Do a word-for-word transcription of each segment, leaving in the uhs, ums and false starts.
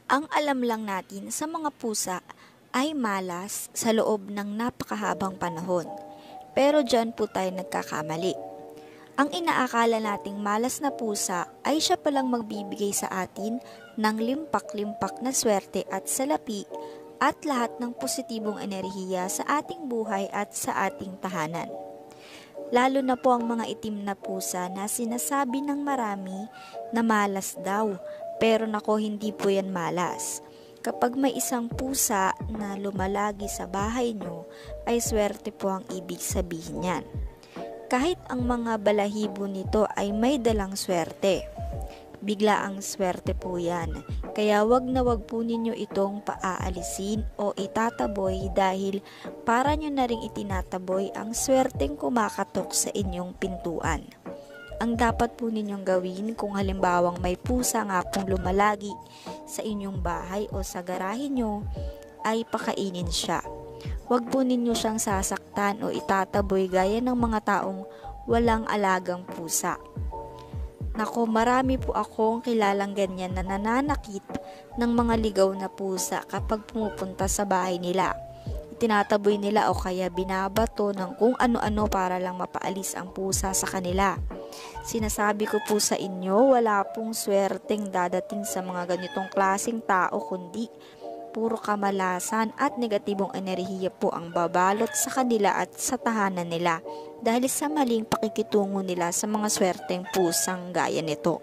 Ang alam lang natin sa mga pusa ay malas sa loob ng napakahabang panahon. Pero dyan po tayo nagkakamali. Ang inaakala nating malas na pusa ay siya palang magbibigay sa atin ng limpak-limpak na swerte at salapi at lahat ng positibong enerhiya sa ating buhay at sa ating tahanan. Lalo na po ang mga itim na pusa na sinasabi ng marami na malas daw, pero nako, hindi po yan malas. Kapag may isang pusa na lumalagi sa bahay nyo, ay swerte po ang ibig sabihin yan. Kahit ang mga balahibo nito ay may dalang swerte. Bigla ang swerte po yan. Kaya wag na wag po ninyo itong paaalisin o itataboy dahil para nyo na ring itinataboy ang swerteng kumakatok sa inyong pintuan. Ang dapat po ninyong gawin kung halimbawang may pusa nga pong lumalagi sa inyong bahay o sa garahe nyo, ay pakainin siya. Huwag po ninyo siyang sasaktan o itataboy gaya ng mga taong walang alagang pusa. Nako, marami po akong kilalang ganyan na nananakit ng mga ligaw na pusa kapag pumupunta sa bahay nila. Itinataboy nila o kaya binabato ng kung ano-ano para lang mapaalis ang pusa sa kanila. Sinasabi ko po sa inyo, wala pong swerteng dadating sa mga ganitong klaseng tao kundi puro kamalasan at negatibong enerhiya po ang babalot sa kanila at sa tahanan nila dahil sa maling pakikitungo nila sa mga swerteng pusang gaya nito.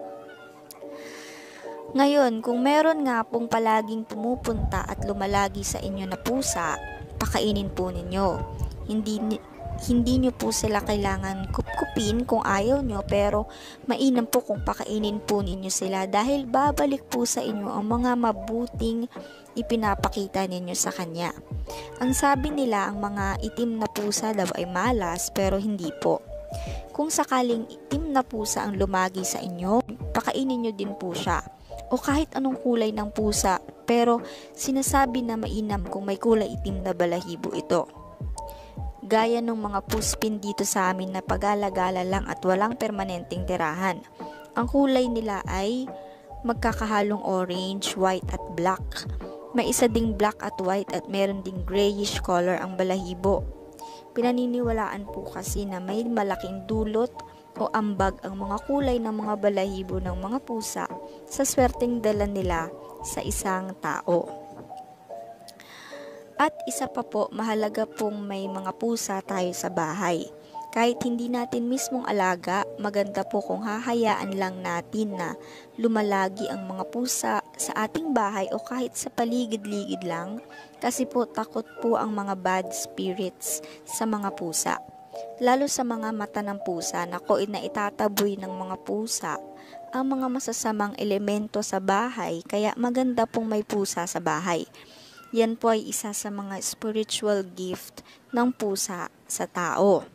Ngayon, kung meron nga pong palaging pumupunta at lumalagi sa inyo na pusa, pakainin po ninyo. Hindi Hindi nyo po sila kailangan kupkupin kung ayaw nyo, pero mainam po kung pakainin po ninyo sila dahil babalik po sa inyo ang mga mabuting ipinapakita ninyo sa kanya. Ang sabi nila, ang mga itim na pusa daw ay malas, pero hindi po. Kung sakaling itim na pusa ang lumagi sa inyo, pakainin nyo din po siya. O kahit anong kulay ng pusa, pero sinasabi na mainam kung may kulay itim na balahibo ito. Gaya ng mga puspin dito sa amin na pag-alagala lang at walang permanenteng tirahan. Ang kulay nila ay magkakahalong orange, white at black. May isa ding black at white at meron ding grayish color ang balahibo. Pinaniniwalaan po kasi na may malaking dulot o ambag ang mga kulay ng mga balahibo ng mga pusa sa swerteng dala nila sa isang tao. At isa pa po, mahalaga pong may mga pusa tayo sa bahay. Kahit hindi natin mismong alaga, maganda po kung hahayaan lang natin na lumalagi ang mga pusa sa ating bahay o kahit sa paligid-ligid lang, kasi po takot po ang mga bad spirits sa mga pusa. Lalo sa mga mata ng pusa, nako, na itataboy ng mga pusa ang mga masasamang elemento sa bahay, kaya maganda pong may pusa sa bahay. Yan po ay isa sa mga spiritual gift ng pusa sa tao.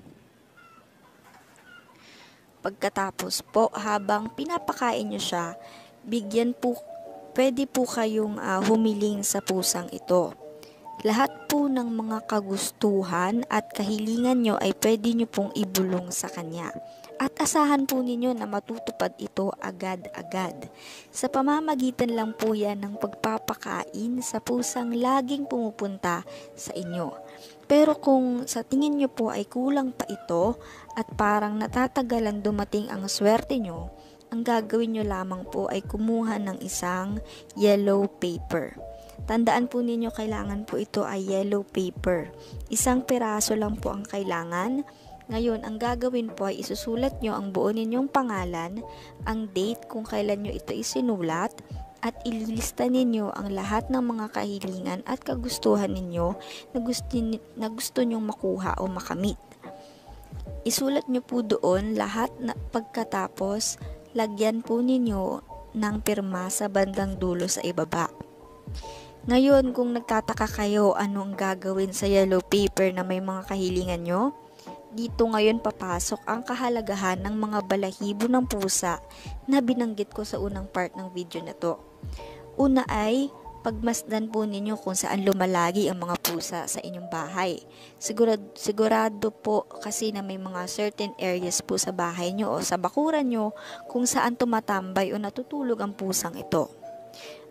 Pagkatapos po, habang pinapakain nyo siya, bigyan po, pwede po kayong uh, humiling sa pusang ito. Lahat po ng mga kagustuhan at kahilingan nyo ay pwede nyo pong ibulong sa kanya. At asahan po ninyo na matutupad ito agad-agad. Sa pamamagitan lang po yan ng pagpapakain sa pusang laging pumupunta sa inyo. Pero kung sa tingin nyo po ay kulang pa ito at parang natatagalan dumating ang swerte nyo, ang gagawin nyo lamang po ay kumuha ng isang yellow paper. Tandaan po ninyo, kailangan po ito ay yellow paper. Isang piraso lang po ang kailangan. Ngayon, ang gagawin po ay isusulat nyo ang buo ninyong pangalan, ang date kung kailan nyo ito isinulat, at ililista ninyo ang lahat ng mga kahilingan at kagustuhan ninyo na gusto, na gusto nyong makuha o makamit. Isulat nyo po doon lahat na pagkatapos, lagyan po ninyo ng pirma sa bandang dulo sa ibaba. Ngayon, kung nagtataka kayo anong gagawin sa yellow paper na may mga kahilingan nyo, dito ngayon papasok ang kahalagahan ng mga balahibo ng pusa na binanggit ko sa unang part ng video na to. Una ay, pagmasdan po ninyo kung saan lumalagi ang mga pusa sa inyong bahay. Sigurado, sigurado po kasi na may mga certain areas po sa bahay nyo o sa bakuran nyo kung saan tumatambay o natutulog ang pusang ito.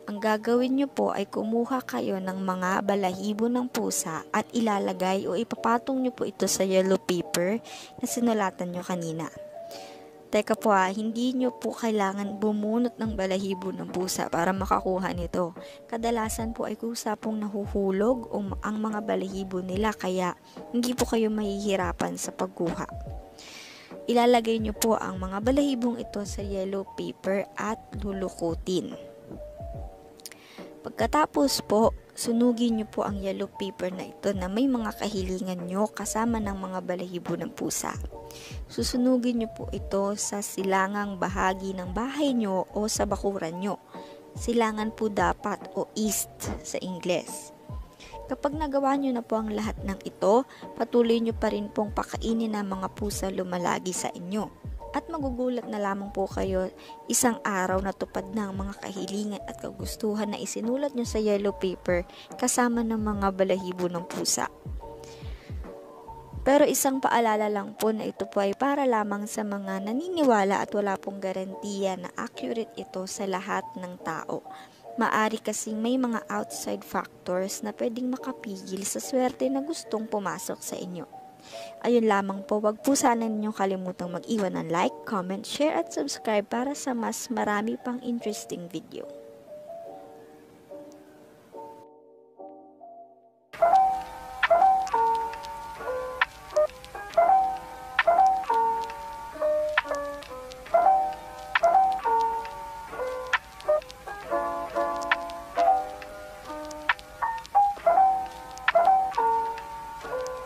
Ang gagawin nyo po ay kumuha kayo ng mga balahibo ng pusa at ilalagay o ipapatong nyo po ito sa yellow paper na sinulatan nyo kanina. Teka po ha, hindi nyo po kailangan bumunot ng balahibo ng pusa para makakuha nito. Kadalasan po ay kusa pong nahuhulog o ang mga balahibo nila kaya hindi po kayo mahihirapan sa pagkuha. Ilalagay nyo po ang mga balahibong ito sa yellow paper at lulukutin. Pagkatapos po, sunugin nyo po ang yellow paper na ito na may mga kahilingan nyo kasama ng mga balahibo ng pusa. Susunugin nyo po ito sa silangang bahagi ng bahay nyo o sa bakuran nyo. Silangan po dapat o east sa Ingles. Kapag nagawa nyo na po ang lahat ng ito, patuloy nyo pa rin pong pakainin ng mga pusa lumalagi sa inyo. At magugulat na lamang po kayo isang araw na tupad na ang mga kahilingan at kagustuhan na isinulat nyo sa yellow paper kasama ng mga balahibo ng pusa. Pero isang paalala lang po na ito po ay para lamang sa mga naniniwala at wala pong garantiya na accurate ito sa lahat ng tao. Maari kasing may mga outside factors na pwedeng makapigil sa swerte na gustong pumasok sa inyo. Ayun lamang po, wag po sana ninyong kalimutang mag-iwan ng like, comment, share at subscribe para sa mas marami pang interesting video.